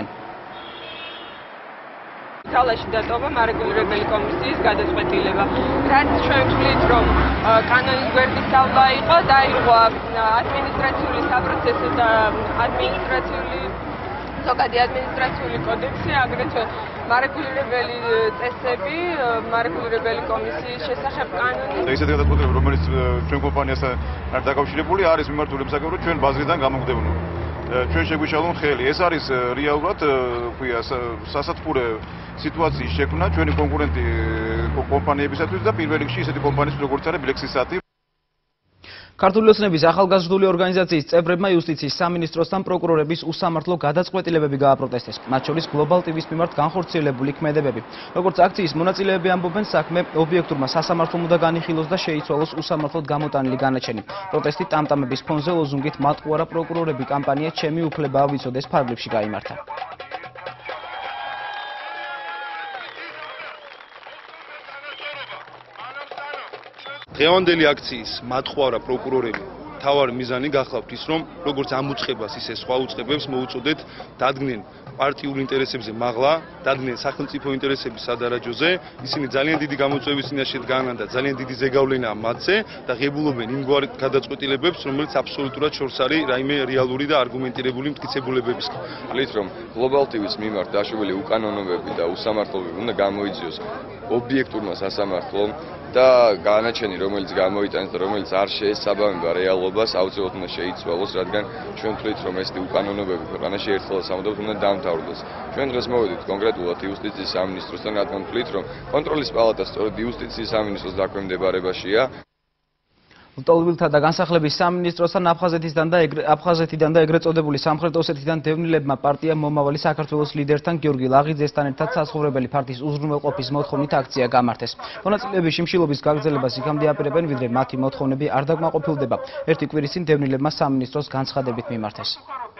ძალაში დატოვა მარეგულირებელი კომისიის გადაწყვეტილება. რაც ჩვენ ვთვლით, რომ კანონის გვერდის სწავლა იყო, დაიღო ადმინისტრაციული საპროცესო და ადმინისტრაციული ზოგადი ადმინისტრაციული კოდექსი, აგრეთვე მარეგულირებელი წესები, მარეგულირებელი კომისიის შესახებ კანონი. ესეთი გადაწყვეტილება, რომელიც ჩვენ კომპანიას არ დაკავშირებული არის მიმართული იმ საკითხად, ჩვენ ბაზრიდან გამოგდებოდი. ჩვენ შეგვიშალონ ხელი. ეს არის რეალურად, ქვია, სასათბურე სიტუაციის შექმნა ჩვენი კონკურენტი კომპანიებისათვის და პირველ რიგში ისეთი კომპანიისთვის როგორც არის Lexis-ი. ქართული ოცნების ახალგაზრდული ორგანიზაციის წევრებმა იუსტიციის სამინისტროსთან პროკურორების უსამართლო გადაწყვეტილებები გააპროტესტეს. მათ შორის გლობალ ტივის მიმართ განხორციელებული ქმედებები. როგორც აქციის მონაწილეები ამბობენ, საქმე ობიექტურმა სასამართლომ უნდა განიხილოს და შეიცვალოს უსამართლოდ გამოტანილი განაჩენი. პროტესტი ტამტამების ფონზე ლოზუნგით მატყუარა პროკურორები კამპანია ჩემი უფლებაა ვიცოდეს ფარგლებში გაიმართა. დღევანდელი აქციის მატყუარა პროკურორები თავარი მიზანი გახლავთ ის, რომ როგორც ამ უწყებას, ისე სხვა უწყებებს მოუწოდეთ დადგნენ პარტიულ ინტერესებზე მაღლა, დადგნენ სახელმწიფო ინტერესების სადარაჯოზე, ისინი ძალიან დიდი გამოწვევის წინაშე დგანან და ძალიან დიდი ზეგავლენაა მათზე და ღებულობენ იმგვარ გადაწყვეტილებებს, რომელიც აბსოლუტურად შორს არის რაიმე რეალური და არგუმენტირებული მტკიცებულებებისგან. Ვლით, რომ გლობალ ტივის მიმართ დაშვებული უკანონოები და უსამართლობები უნდა გამოიძიოს ობიექტურმა სასამართლომ და განაჩენი, რომელიც გამოიტანეს და რომელიც არ შეესაბამება რეალობას, აუცილებლად უნდა შეიცვალოს, რადგან ჩვენ ვთვლით, რომ ეს უკანონოები ქვეყანაში ერთხელ სამუდამოდ უნდა დამთავრდეს. ჩვენ დღეს მოვედით კონკრეტულად იუსტიციის სამინისტროსთან, რადგან ვთვლით, რომ კონტროლის პალატა სწორედ იუსტიციის სამინისტროს დაქვემდებარებაშია. ლტოლვილთა და განსახლების სამინისტროსთან აფხაზეთისგან და აფხაზეთიდან და ეგრეთ წოდებული სამხრეთ ოსეთიდან დევნილებმა პარტია მომავალი საქართველოს ლიდერთან გიორგი ლაღიძესთან ერთად საცხოვრებელი ფართის უზრუნველყოფის მოთხოვნით აქცია გამართეს. მონაწილეები შიმშილობის გაგრძელებას იქამდე აპირებენ, ვიდრე მათი მოთხოვნები არ დაკმაყოფილდება. ერთი კვირის წინ დევნილებმა სამინისტროს განცხადებით მიმართეს.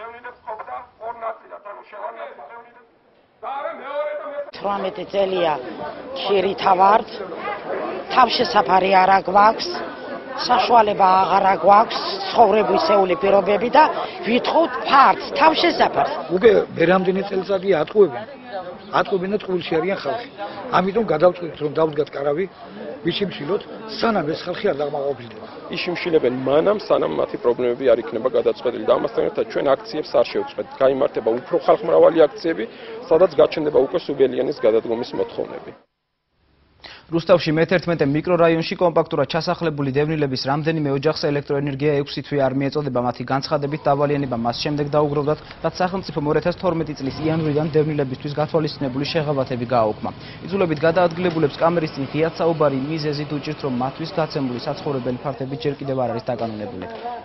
თვრამეტი წელია ხირითა ვართ, თავშესაფარი არ აგვაქვს. საშუალება აღარა გვაქვს ცხოვრებისეული პირობები და ვითხოვთ ფართს, თავშესაფარს. უკვე ბერამდენი წელიწადია ატყუებენ. ატყუებენ და ტყუილში არიან ხალხი. ამიტომ გადავწყვეტთ, რომ დავდგათ კარავი, ვიშიმშილოთ, სანამ ეს ხალხი არ დაგმაყოფილდება. იშიმშილებენ მანამ, სანამ მათი პრობლემები არ იქნება გადაწყვეტილი. და ამასთან ერთად ჩვენ აქციებს არ შევწყვეტ. გაიმართება უფრო ხალხმრავალი აქციები, სადაც გაჩნდება უკვე სუბელიანის გადადგომის მოთხოვნები. რუსთავში მე თერთმეტე მიკრორაიონში კომპაქტურად ჩასახლებული დევნილების რამდენიმე ოჯახს ელექტროენერგია ექვსი თვე არ მიეწოდება. მათი განცხადებით დავალიანება მას შემდეგ დაუგროვდათ, რაც სახელმწიფომ ორი ათას თორმეტი წლის იანვრიდან დევნილებისთვის გათვალისწინებული შეღავათები გააუქმა. იძულებით გადაადგილებულებს კამერის წინ ღიად საუბარი მიზეზით უჭირთ, რომ მათთვის გაცემული საცხოვრებელი ფართები ჯერ კიდევ არ არის დაკანონებული.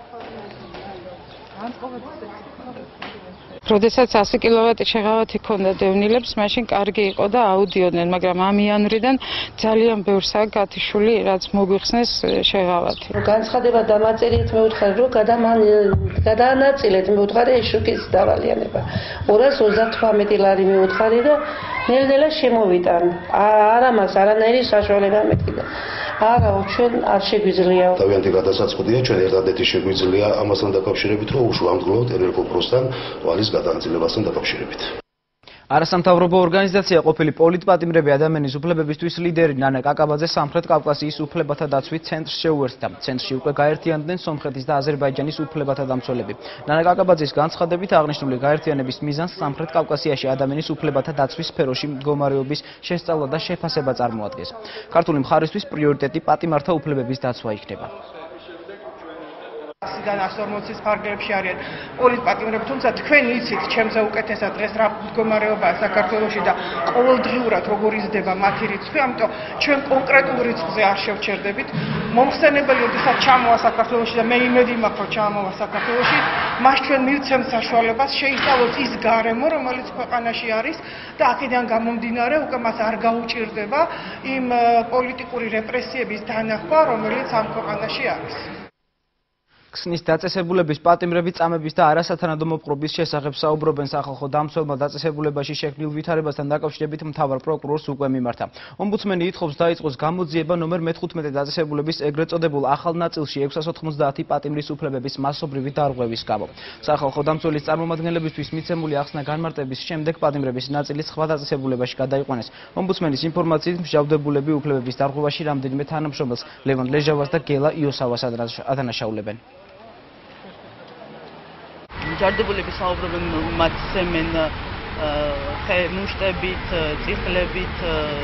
როდესაც ასი კილოვატი შეღავათი ქონდა დევნილებს, მაშინ კარგი იყო და აუდიოდნენ, მაგრამ ამ იანვრიდან ძალიან ბევრსაა გათიშული, რაც მოგვიხსნეს შეღავათი. განცხადება დამაწერეთ, მეუთხარი, რომ გადაანაწილეთ, მეუთხარი ეშუქის დავალიანება. ორას ოცდათვრამეტი ლარი მეუთხარი და ნელ-ნელა შემოვიტან. არა მას არანაირი საშუალება მეთქიდა. არა, ჩვენ არ შეგვიძლია. თავიანთი გადასაწყვეტია, ჩვენ ერთადერთი შეგვიძლია ამასთან დაკავშირებით, რომ უშუალოდ ენერგოპროსთან ვალის გადაანაწილებასთან დაკავშირებით. არასამთავრობო ორგანიზაცია ყოფილი პოლიტპატიმრები ადამიანის უფლებებისთვის ლიდერი ნანა კაკაბაძე სამხრეთ კავკასიის უფლებათა დაცვის ცენტრს შეუერთდა. ცენტრში უკვე გაერთიანდნენ სომხეთის და აზერბაიჯანის უფლებათა დამცველები. ნანა კაკაბაძის განცხადებით აღნიშნული გაერთიანების მიზანს სამხრეთ კავკასიაში ადამიანის უფლებათა დაცვის სფეროში მდგომარეობის შესწავლა და შეფასება წარმოადგენს. ქართული მხარისთვის პრიორიტეტი პატიმართა უფლებების დაცვა იქნება. წლიდან εκατს ორმოცის ფარგლებში არიან პოლიტპატიმრები, თუმცა თქვენ იცით, ჩემზე უკეთესად დღეს რა მდგომარეობაა საქართველოში და ყოველდღიურად როგორ იზრდება მათი რიცხვი, ამიტომ ჩვენ კონკრეტულ რიცხვზე არ შევჩერდებით. მომხსენებელი როდესაც ჩამოვა საქართველოში და მე იმედი მაქვს, რომ ჩამოვა საქართველოში, მას ჩვენ მივცემთ საშუალებას შეისწავლოთ ის გარემო, რომელიც ქვეყანაში არის და აქედან გამომდინარე უკვე მას არ გაუჭირდება იმ პოლიტიკური რეპრესიების დანახვა, რომელიც ამ ქვეყანაში არის. ქსნის დაწესებულების პატიმრები წამების და არასათანადო მოპყრობის შესახებ საუბრობენ სახალხო დამცველმა დაწესებულებაში შექმნილ ვითარებასთან დაკავშირებით მთავარ პროკურორს უკვე მიმართა. ომბუდსმენი ითხოვს დაიწყოს გამოძიება ნომერ მეთერთმეტე დაწესებულების ეგრეთ წოდებულ ახალ ნაწილში ექვსას ოთხმოცდაათი პატიმრის უფლებების მასობრივი დარღვევის გამო. სახალხო დამცველის წარმომადგენლებისთვის მიცემული ახსნა განმარტების შემდეგ პატიმრების ნაწილი სხვა დაწესებულებაში გადაიყვანეს. ომბუდსმენის ინფორმაციით მსჯავრდებულები უფლებების დარღვევაში რამდენიმე თანამშრომელს ლევან ლეჟავას და გელა იოსავას ადანაშაულებენ. ჯარდებულები საუბრობენ მათ სემენ მუშტებით, წიხლებით,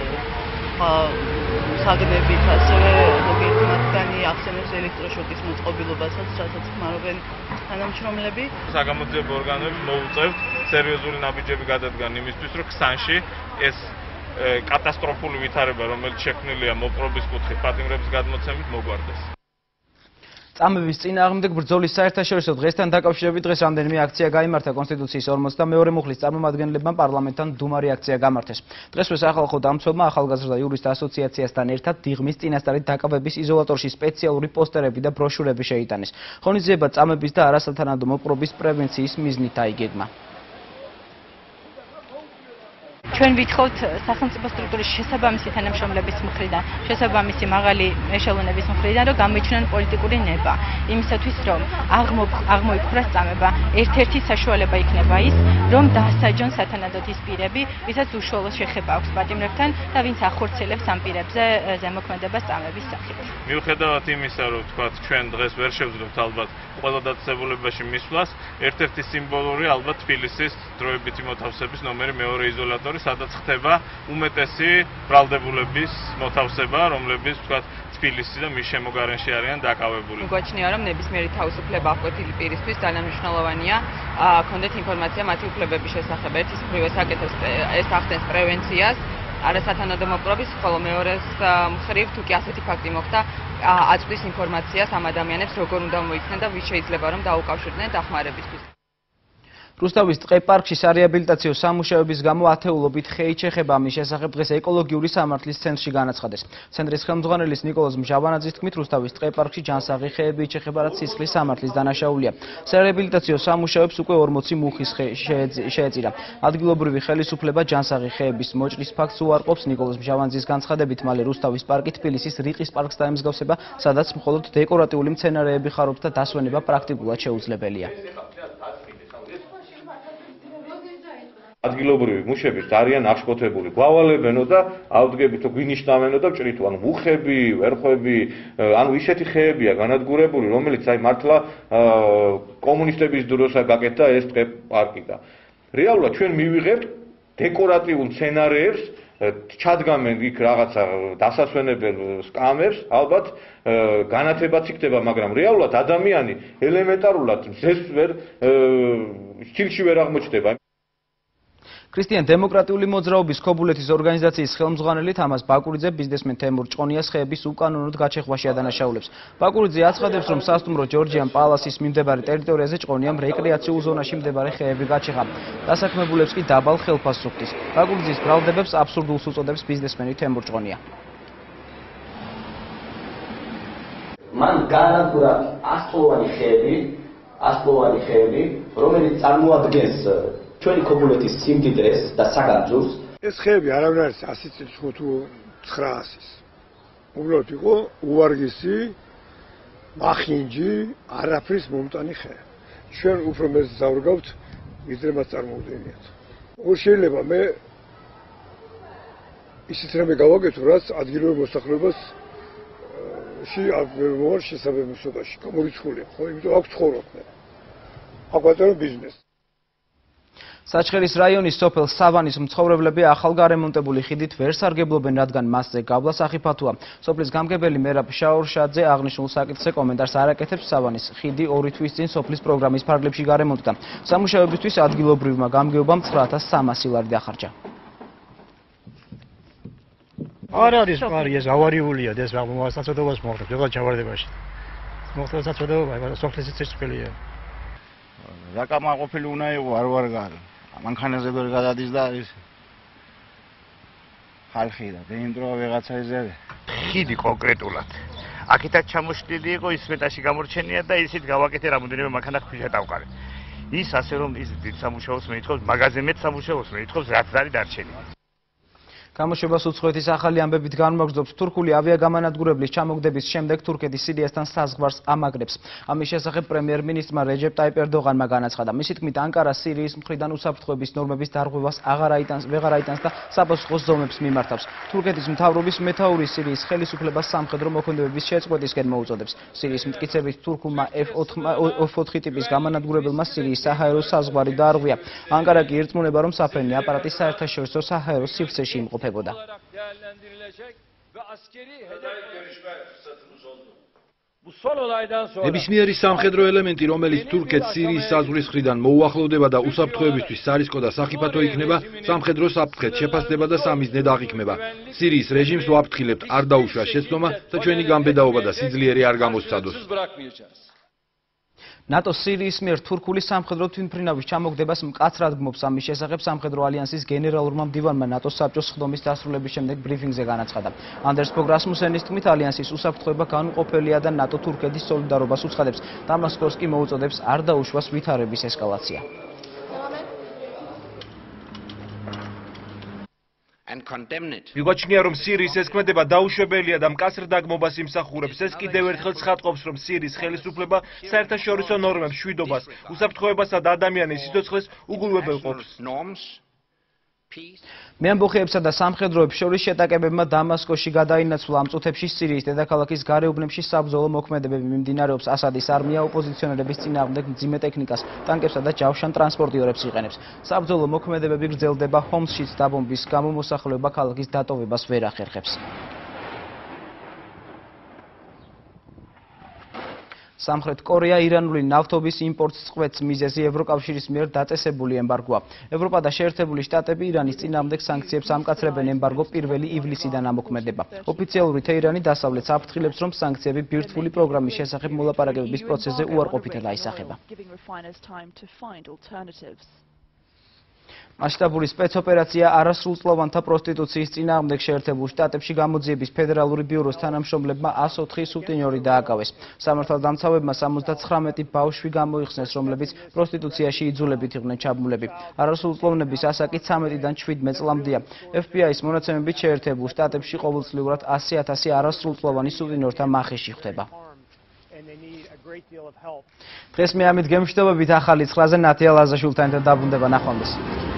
საგნებით, ასევე ზოგიერთი მათგანი ახსენებს ელექტროშოკის მოწყობილობასაც, რასაც ხმარობენ თანამშრომლები. საგამოძიებო ორგანოებს მოუწევთ სერიოზული ნაბიჯები გადადგან იმისთვის, რომ ქსანში ეს კატასტროფული ვითარება, რომელიც შექმნილია მოპყრობის კუთხით პატიმრების გადმოცემით, მოგვარდეს. წამების წინააღმდეგ ბრძოლის საერთაშორისო დღესთან დაკავშირებით დღეს რამდენიმე აქცია გაიმართა კონსტიტუციის ორმოცდამეორე მუხლის წარმომადგენლებმა პარლამენტთან დუმარი აქცია გამართეს. დღესვე სახალხო დამცველმა ახალგაზრდა იურისტთა ასოციაციასთან ერთად დიღმის წინასწარი დაკავების იზოლატორში სპეციალური პოსტერები და ბროშურები შეიტანეს. ღონისძიება წამების და არასათანადო მოპყრობის პრევენციის მიზნით აიგეგმა. ჩვენ ვითხოვთ სახელმწიფო სტრუქტურის შესაბამისი თანამშრომლების მხრიდან, შესაბამისი მაღალი ეშელონების მხრიდან, რომ გამოიჩინონ პოლიტიკური ნება, იმისათვის, რომ აღმოიფხვრას წამება. ერთ-ერთი საშუალება იქნება ის, რომ დაასაჯონ სათანადოდ ის პირები, ვისაც უშუალო შეხება აქვს პატიმრებთან და ვინც ახორციელებს ამ პირებზე ზემოქმედებას წამების სახით. მიუხედავად იმისა, რომ თქვათ, ჩვენ დღეს ვერ შევძლებთ ალბათ ყველა დაწესებულებაში მისვლას, ერთ-ერთი სიმბოლური ალბათ თბილისის დროებითი მოთავსების ნომერი მეორე იზოლატორი, სადაც ხდება უმეტესი ბრალდებულების მოთავსება, რომლებიც თქვათ თბილისი და მის შემოგარენში არიან დაკავებული. გვაჩნია, რომ ნებისმიერი თავისუფლება აღკვეთილი პირისთვის თანამშრომლოვანია, ქონდეთ ინფორმაცია მათი უფლებების შესახებ. ერთის მხრივ ეს აკეთებს ეს ახდენს პრევენციას, არასათანადო მოპყრობის, ხოლო მეორეს მხრივ თუ კი ასეთი ფაქტი მოხდა, აწვდის ინფორმაციას ამ ადამიანებს როგორ უნდა მოიქცნენ და ვის შეიძლება რომ დაუკავშირდნენ დახმარებისთვის. რუსთავის ტყეპარკში სარეაბილიტაციო სამუშაოების გამო ათეულობით ხეით შეხება ამის შესახებ დღეს ეკოლოგიური სამართლის ცენტრში განაცხადეს. ცენტრის ხელმძღვანელის ნიკოლოზ მჟავანაძის თქმით, რუსთავის ტყეპარკში ჯანსაღი ხეები იჩეხება, რაც სისხლის სამართლის დანაშაულია. სარეაბილიტაციო სამუშაოებს უკვე ორმოცი მუხის ხე შეეწირა. ადგილობრივი ხელისუფლება ჯანსაღი ხეების მოჭრის ფაქტს უარყოფს. ნიკოლოზ მჟავანაძის განცხადებით, მალე რუსთავის პარკი თბილისის რიყის პარკს დაემსგავსება, სადაც მხოლოდ დეკორატიული მცენარეები ხარობს და დასვენება პრაქტიკულად შეუძლებელია. ადგილობრივი მუშები არიან აღშფოთებული, გვავალებენო და ავდგებითო გვინიშნავენო და ვჭრითო, ანუ მუხები, ვერხვები, ანუ ისეთი ხეებია განადგურებული, რომელიც აი მართლა კომუნისტების დროსაც გაკეთდა ეს ტყე პარკი და რეალურად ჩვენ მივიღებთ დეკორატიულ მცენარეებს, ჩადგამენ იქ რაღაცა დასასვენებელ სკამებს, ალბათ განათებაც იქნება, მაგრამ რეალურად ადამიანი ელემენტარულად მზეს ვერ სტილში ვერ აღმოჩნდება. ქრისტიან დემოკრატიული მოძრაობის ქობულეთის ორგანიზაციის ხელმძღვანელი თამას ბაკურიძე ბიზნესმენ თემურ ჭყონიას ხეების უკანონოდ გაჩეხვაში ადანაშაულებს. ბაკურიძე აცხადებს, რომ სასტუმრო ჯორჯიან პალასის მიმდებარე ტერიტორიაზე ჭყონიამ რეკრეაციულ ზონაში მდებარე ხეები გაჩეხა. დასაქმებულებს კი დაბალ ხელფასს უხდის. ბაკურიძის ბრალდებებს აბსურდულს უწოდებს ბიზნესმენი თემურ ჭყონია. მან გაანადგურა ასწლოვანი ხეები, ასწლოვანი ხეები, რომელიც წარმოადგენს ჩვენი ქობულეთის სიმდიდრეს და საგანძურს. ეს ხეები არავინ არის ასი წლის ხო თუ ცხრაასის. უბრალოდ იყო უვარგისი, მახინჯი, არაფრის მომტანი ხე. ჩვენ უფრო მეც დავრგავთ, ვიდრე მას წარმოუდგენიათ. ო შეიძლება მე ისეთ რამე გავაკეთო, რაც ადგილობრივ მოსახლეობას ში აღარ შესაბამისობაში გამორიცხულია, ხო? იმიტომ აქ ცხოვრობდნენ. აქ ვაწერო ბიზნესი. საჩხერის რაიონის სოფელ სავანის მცხოვრებლები ახალ გარემონტებული ხიდით ვერ სარგებლობენ, რადგან მასზე გავლა სახიფათოა. სოფლის გამგებელი მერაბ შაურშაძე აღნიშნულ საკითხზე კომენტარს არ აკეთებს. სავანის ხიდი ორი თვის წინ სოფლის პროგრამის ფარგლებში გარემონტდა. სამუშაოებისთვის ადგილობრივმა გამგეობამ ცხრა ათას სამასი ლარი დახარჯა. არ არის პარი, ეს ავარიულია, ეს საწოდებას მოხდა, ყველა ჩავარდებაში. მოხდა საწოდება, მაგრამ სოფლის ცეცხლია. საკამაყოფილი უნდა იყო, არ ვარ გარ. მანქანაზე ვერ გადადის და ის ხალხი და დაინდროა ვიღაცა ზე. ხიდი კონკრეტულად. აქეთაც ჩამოშლილი იყო, ის მეტაში გამორჩენია და ისიც გავაკეთე რამოდენიმე მანქანა ქვიშა დავყარე. ის ასე რომ ის დიდ სამუშაოს მეითხოვს, მაგაზე მეტ სამუშაოს მეითხოვს, რაც არის დარჩენილი. გამოშვებას უცხოეთის ახალი ამბებით განმაგრძობს თურქული ავიაგამანადგურებლის ჩამოგდების შემდეგ თურქეთი სირიასთან საზღვარს ამაგრებს. ამის შესახებ პრემიერ-მინისტრმა რეჯეპ ტაიპ ერდოღანმა განაცხადა. მისი თქმით, ანკარა სირიის მხრიდან უსაფრთხოების ნორმების დარღვევას აღარ აიტანს, ვეღარ აიტანს და საპასუხო ზომებს მიმართავს. თურქეთის მთავრობის მეთაური სირიის ხელისუფლებას სამხედრო მოქმედებების შეწყვეტისკენ მოუწოდებს. სირიის მტკიცებით თურქულმა ეფ ოთხი ტიპის გამანადგურებელმა სირიის საჰაერო საზღვარი დაარღვია. ანკარა კი ირწმუნება, რომ საფრენი აპარატი საერთაშორისო საჰაერო სივრცეში იმყოფება. ნებისმიერი სამხედრო ელემენტი, რომელიც თურქეთს სირიის საზღვრის მხრიდან მოუახლოვდება და უსაფრთხოებისთვის სარისკო და სახიფათო იქნება, სამხედრო საფრთხეთ შეფასდება და სამიზნედ აღიქმება. სირიის რეჟიმს ვაფრთხილებთ, არ დაუშვა შეცდომა და ჩვენი გამბედაობა და სიძლიერე არ გამოსცადოს. ნატო სირიის მიერ თურქული სამხედრო თვითმფრინავის ჩამოგდებას მკაცრად გმობს. ამის შესახებ სამხედრო ალიანსის გენერალურმა მდივანმა ნატოს საბჭოს სხდომის დასრულების შემდეგ ბრიფინგზე განაცხადა. ანდერს ფოგ რასმუსენის თქმით, ალიანსის უსაფრთხოება განუყოფელია და ნატო თურქეთის სოლიდარობას უცხადებს. დამასკოს კი მოუწოდებს არ დაუშვას ვითარების ესკალაცია. მიგვაჩნია, რომ სირიის ეს ქმედება დაუშვებელია და მკაცრ დაგმობას იმსახურებს. ეს კიდევ ერთხელ ცხადყოფს, რომ სირიის ხელისუფლება საერთაშორისო ნორმებს, მშვიდობას, უსაფრთხოებასა და ადამიანის სიცოცხლეს უგულებელ ყოფს. მეამბოხეებსა და სამხედროებს შორის შეტაკებებმა დამასკოში გადაინაცვლა. ამ წუთებში სირიის დედაქალაქის გარეუბნებში საბრძოლო მოქმედებები მიმდინარეობს. ასადის არმია ოპოზიციონერების წინააღმდეგ მძიმე ტექნიკას, ტანკებსა და ჯავშან ტრანსპორტიორებს იყენებს. საბრძოლო მოქმედებები გრძელდება ჰომსშიც დაბომბვის გამო მოსახლეობა ქალაქის დატოვებას ვერ ახერხებს. სამხრეთ კორეა ირანული ნავთობის იმპორტს წყვეტს. მიზეზი ევროკავშირის მიერ დაწესებული ემბარგოა. ევროპა და შეერთებული შტატები ირანის წინააღმდეგ სანქციებს ამკაცრებენ. ემბარგო პირველი ივლისიდან ამოქმედება. ოფიციალური თეირანი დასავლეთს აფრთხილებს, რომ სანქციები ბირთვული პროგრამის შესახებ მოლაპარაკებების პროცესზე უარყოფითად აისახება. მასშტაბური სპეცოპერაცია არასრულწლოვანთა პროსტიტუციის წინააღმდეგ შეერთებულ შტატებში გამოძიების ფედერალური ბიუროს თანამშრომლებმა ას ოთხი სუტინიორი დააკავეს. სამართალდამცავებმა სამოცდაცხრამეტი ბავშვი გამოიხსნეს, რომლებიც პროსტიტუციაში იძულებით იყვნენ ჩაბმულები. არასრულწლოვნების ასაკი ცამეტიდან შვიდმეტ წლამდეა. ეფ ბი აის მონაცემებით შეერთებულ შტატებში ყოველწლიურად ასი ათასი არასრულწლოვანი სუტინიორთა მახეში ხდება. დღეს მე ამით გემშვიდობებით ახალი ცხრაზე ნათია ლაზაშვილთან ერთად დაბრუნდება. ნახვამდის.